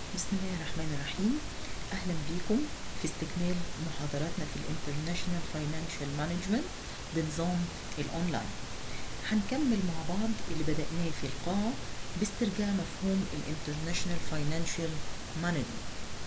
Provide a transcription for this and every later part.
بسم الله الرحمن الرحيم. أهلا بكم في استكمال محاضراتنا في الانترناشنال فاينانشال مانجمنت بنظام الأونلاين. هنكمل مع بعض اللي بدأناه في القاعة باسترجاع مفهوم الانترناشنال فاينانشال مانجمنت،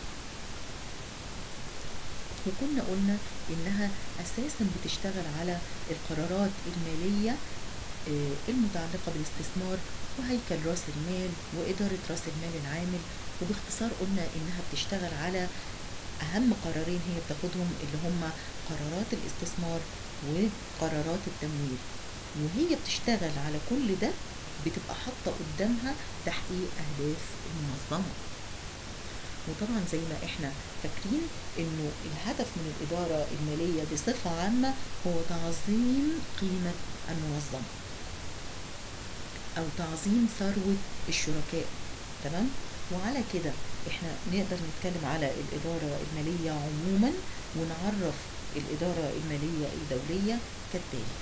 وكنا قلنا إنها أساسا بتشتغل على القرارات المالية المتعلقة بالاستثمار وهيكل رأس المال وإدارة رأس المال العامل. وباختصار قلنا إنها بتشتغل على أهم قرارين هي بتاخدهم اللي هم قرارات الاستثمار وقرارات التمويل، وهي بتشتغل على كل ده بتبقى حاطة قدامها تحقيق أهداف المنظمة. وطبعا زي ما احنا فاكرين انه الهدف من الإدارة المالية بصفة عامة هو تعظيم قيمة المنظمة أو تعظيم ثروة الشركاء. تمام؟ وعلى كده احنا نقدر نتكلم على الإدارة المالية عموما ونعرف الإدارة المالية الدولية كالتالي.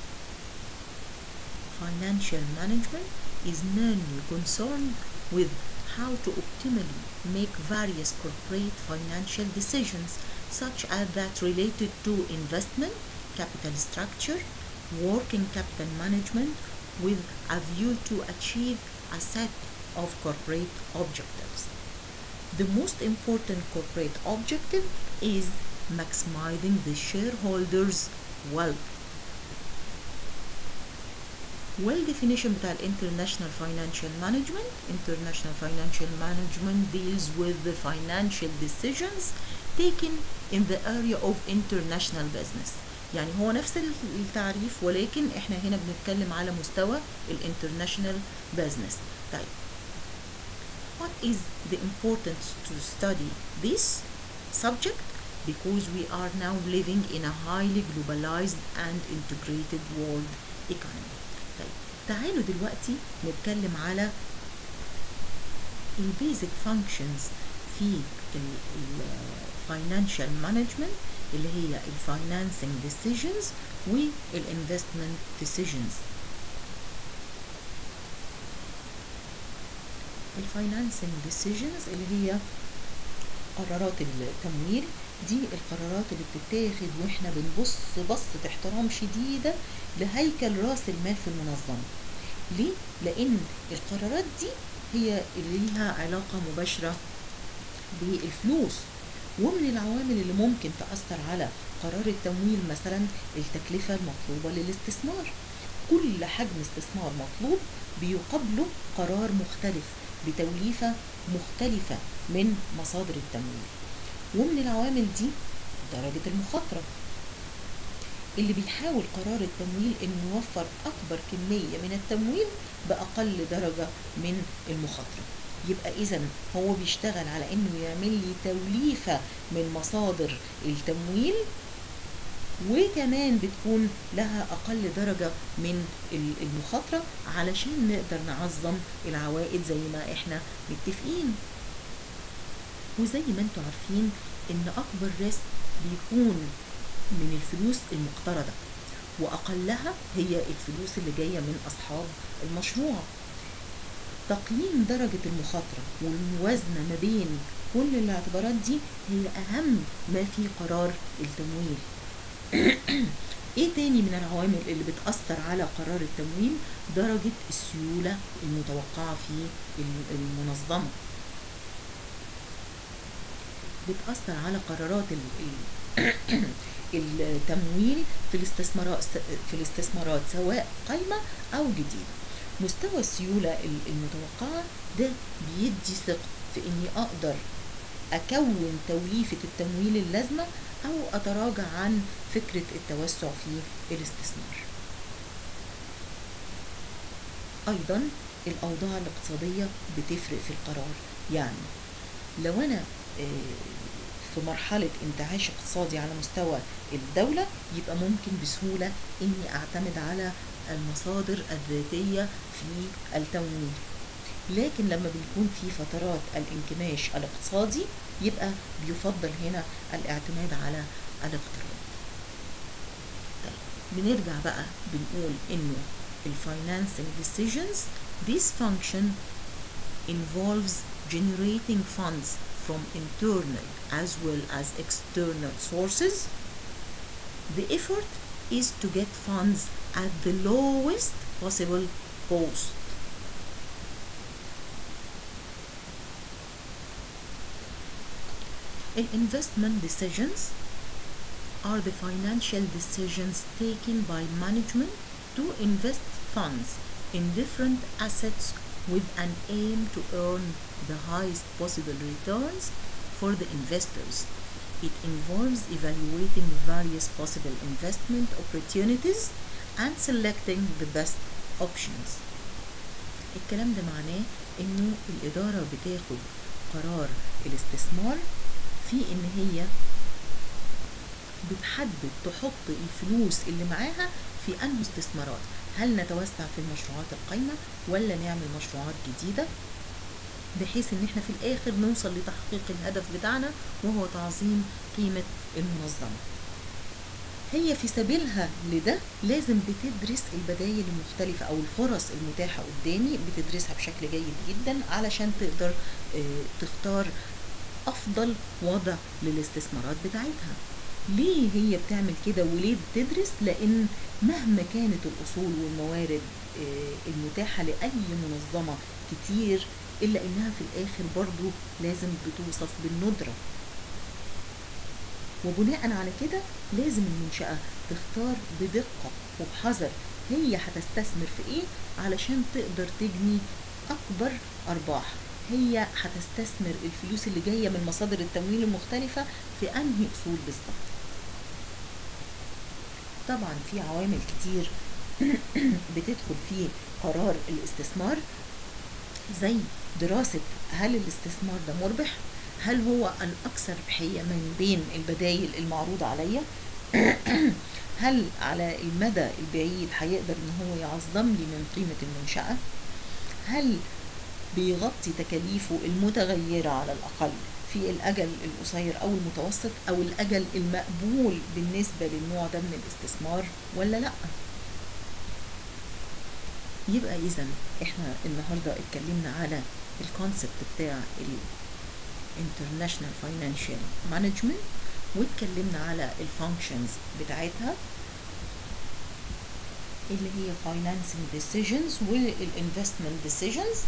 Financial management is mainly concerned with how to optimally make various corporate financial decisions such as that related to investment, capital structure, working capital management with a view to achieve a set of corporate objectives. The most important corporate objective is maximizing the shareholders' wealth. والديفينيشن بتاع الانترناشنال فاينانشال مانجمنت. International financial management deals with the financial decisions taken in the area of international business. يعني هو نفس التعريف ولكن احنا هنا بنتكلم على مستوى الانترناشنال بزنس. طيب what is the importance to study this subject? Because we are now living in a highly globalized and integrated world economy. طيب تعالوا دلوقتي نتكلم على البيزك فانكشنز في الفاينانشال مانجمنت اللي هي الفاينانسنج ديسيجنز والانفستمنت ديسيجنز. الفاينانسنج ديسيجنز اللي هي قرارات التمويل، دي القرارات اللي بتتاخد واحنا بنبص بصة احترام شديدة لهيكل راس المال في المنظمة. ليه؟ لأن القرارات دي هي اللي ليها علاقة مباشرة بالفلوس، ومن العوامل اللي ممكن تأثر على قرار التمويل مثلا التكلفة المطلوبة للاستثمار. كل حجم استثمار مطلوب بيقابله قرار مختلف بتوليفة مختلفة من مصادر التمويل، ومن العوامل دي درجة المخاطرة اللي بيحاول قرار التمويل انه يوفر اكبر كمية من التمويل باقل درجة من المخاطرة. يبقى اذا هو بيشتغل على انه يعمل لي توليفة من مصادر التمويل وكمان بتكون لها اقل درجة من المخاطرة علشان نقدر نعظم العوائد زي ما احنا متفقين. وزي ما انتوا عارفين ان اكبر ريسك بيكون من الفلوس المقترضة واقلها هي الفلوس اللي جاية من اصحاب المشروع. تقييم درجة المخاطرة والموازنة ما بين كل الاعتبارات دي هي اهم ما في قرار التمويل. ايه تاني من العوامل اللي بتأثر على قرار التمويل؟ درجة السيولة المتوقعة في المنظمة بتأثر على قرارات التمويل في الاستثمارات سواء قايمة أو جديدة. مستوى السيولة المتوقعة ده بيدي ثقة في إني أقدر أكون توليفة التمويل اللازمة أو أتراجع عن فكرة التوسع في الاستثمار. أيضا الأوضاع الاقتصادية بتفرق في القرار. يعني لو أنا في مرحلة انتعاش اقتصادي على مستوى الدولة يبقى ممكن بسهولة إني أعتمد على المصادر الذاتية في التمويل، لكن لما بيكون في فترات الانكماش الاقتصادي يبقى بيفضل هنا الاعتماد على الاقتراض. طيب بنرجع بقى بنقول إنه الفاينانسنج decisions this function involves generating funds from internal as well as external sources, the effort is to get funds at the lowest possible cost. Investment decisions are the financial decisions taken by management to invest funds in different assets with an aim to earn the highest possible returns for the investors. It involves evaluating various possible investment opportunities and selecting the best options. الكلام ده معناه انه الإدارة بتاخد قرار الاستثمار في ان هي بتحدد تحط الفلوس اللي معاها في انه استثمارات، هل نتوسع في المشروعات القايمة ولا نعمل مشروعات جديدة، بحيث ان احنا في الاخر نوصل لتحقيق الهدف بتاعنا وهو تعظيم قيمة المنظمة. هي في سبيلها لده لازم بتدرس البدائل المختلفة او الفرص المتاحة قدامي، بتدرسها بشكل جيد جدا علشان تقدر تختار افضل وضع للاستثمارات بتاعتها. ليه هي بتعمل كده وليه بتدرس؟ لان مهما كانت الاصول والموارد المتاحة لاي منظمة كتير، الا انها في الاخر برضو لازم بتوصف بالندرة، وبناء على كده لازم المنشأة تختار بدقة وبحذر هي هتستثمر في ايه علشان تقدر تجني اكبر ارباح، هي هتستثمر الفلوس اللي جاية من مصادر التمويل المختلفة في انهي اصول بالظبط. طبعا في عوامل كتير بتدخل في قرار الاستثمار، زي دراسة هل الاستثمار ده مربح، هل هو الأكثر ربحية من بين البدائل المعروضة عليا، هل على المدى البعيد هيقدر ان هو يعظم لي من قيمة المنشأة، هل بيغطي تكاليفه المتغيرة على الأقل في الأجل القصير أو المتوسط أو الأجل المقبول بالنسبة للنوع ده من الاستثمار ولا لأ. يبقى إذا احنا النهاردة اتكلمنا على الكونسبت بتاع International Financial Management، واتكلمنا على الفانكشنز بتاعتها اللي هي Financing Decisions والinvestment Decisions،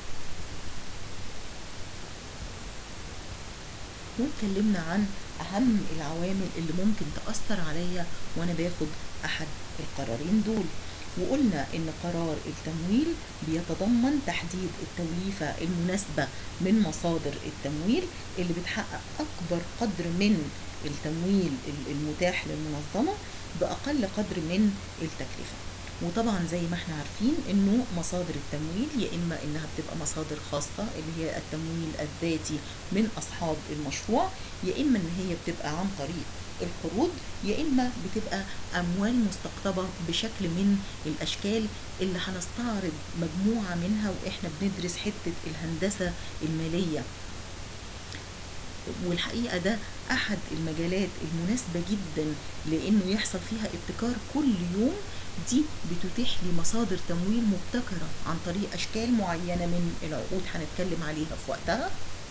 واتكلمنا عن أهم العوامل اللي ممكن تأثر عليا وأنا باخد أحد القرارين دول. وقلنا إن قرار التمويل بيتضمن تحديد التوليفة المناسبة من مصادر التمويل اللي بتحقق أكبر قدر من التمويل المتاح للمنظمة بأقل قدر من التكلفة. وطبعا زي ما احنا عارفين انه مصادر التمويل يا اما انها بتبقى مصادر خاصة اللي هي التمويل الذاتي من اصحاب المشروع، يا اما ان هي بتبقى عن طريق القروض، يا اما بتبقى اموال مستقطبة بشكل من الاشكال اللي هنستعرض مجموعة منها واحنا بندرس حتة الهندسة المالية. والحقيقة ده أحد المجالات المناسبة جدا لأنه يحصل فيها ابتكار كل يوم. دي بتتيح لي مصادر تمويل مبتكرة عن طريق أشكال معينة من العقود هنتكلم عليها في وقتها.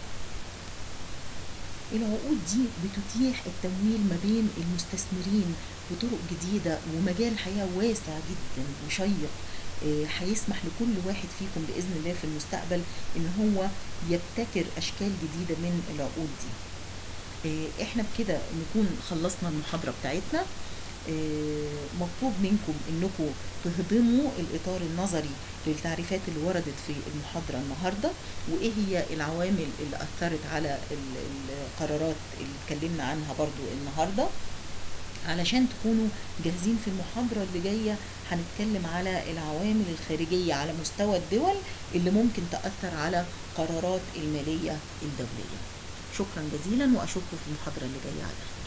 العقود دي بتتيح التمويل ما بين المستثمرين بطرق جديدة، ومجال حياة واسع جدا وشيق هيسمح لكل واحد فيكم بإذن الله في المستقبل إن هو يبتكر أشكال جديدة من العقود دي. احنا بكده نكون خلصنا المحاضرة بتاعتنا. مطلوب منكم انكم تهضموا الاطار النظري للتعريفات اللي وردت في المحاضرة النهاردة، وايه هي العوامل اللي اثرت على القرارات اللي اتكلمنا عنها برضو النهاردة، علشان تكونوا جاهزين في المحاضرة اللي جاية هنتكلم على العوامل الخارجية على مستوى الدول اللي ممكن تأثر على قرارات المالية الدولية. شكرا جزيلا واشوفكم في المحاضرة اللي جاية على خير.